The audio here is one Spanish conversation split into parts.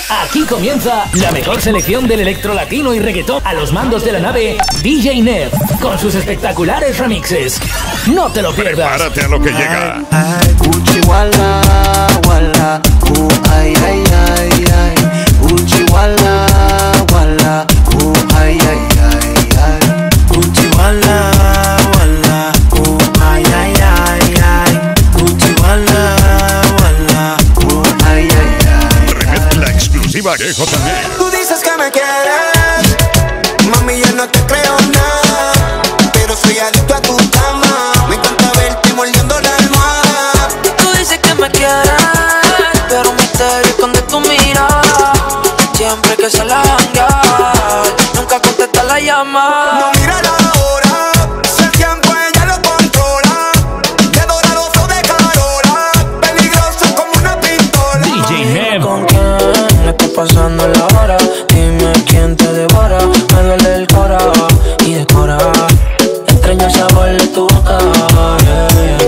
Aquí comienza la mejor selección del electro latino y reggaetón a los mandos de la nave DJ Nev con sus espectaculares remixes. No te lo pierdas. Prepárate a lo que llega. Uchi wala wala, ay ay ay ay. Uchi wala wala, ay ay ay ay. Uchi wala wala, ay ay ay ay. Uchi wala wala, ay ay ay. Remezcla exclusiva Arejo también. Tú dices que me quieres, mami, yo no te creo nada, pero soy adicto a tu cama. Me encanta verte mordiendo la almohada. Tú dices que me quieres, pero un misterio esconde tu mirada. Siempre que se la janguea, nunca contesta la llamada. No mira la hora, si el tiempo ella lo controla. De dorado o de Carola, peligroso como una pistola. DJ Nev. ¿Con quién le está pasando la hora? Dime quién te devora. Me duele el cora y decora. Extraño el sabor de tu boca, yeah.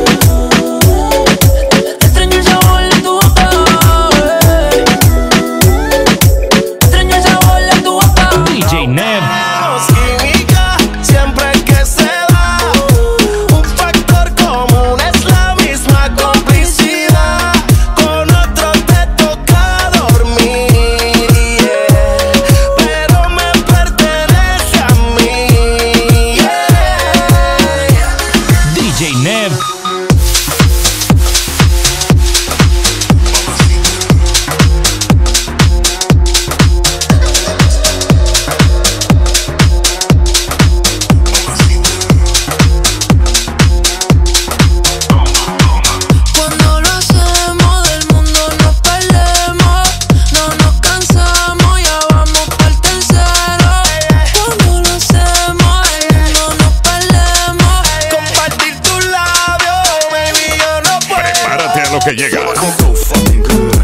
Extraño el sabor de tu boca, yeah. Extraño el sabor de tu boca. DJ Nev. Química, siempre que se da. Un factor común es la misma complicidad. Con otro te toca dormir, yeah. Pero me pertenece a mí, yeah. DJ Nev. Cuando lo hacemos del mundo nos perdemos. No nos cansamos, ya vamos por el tercero. Cuando lo hacemos del mundo nos perdemos. Compartir tus labios, baby, yo no puedo. Prepárate a lo que llega. So fucking good.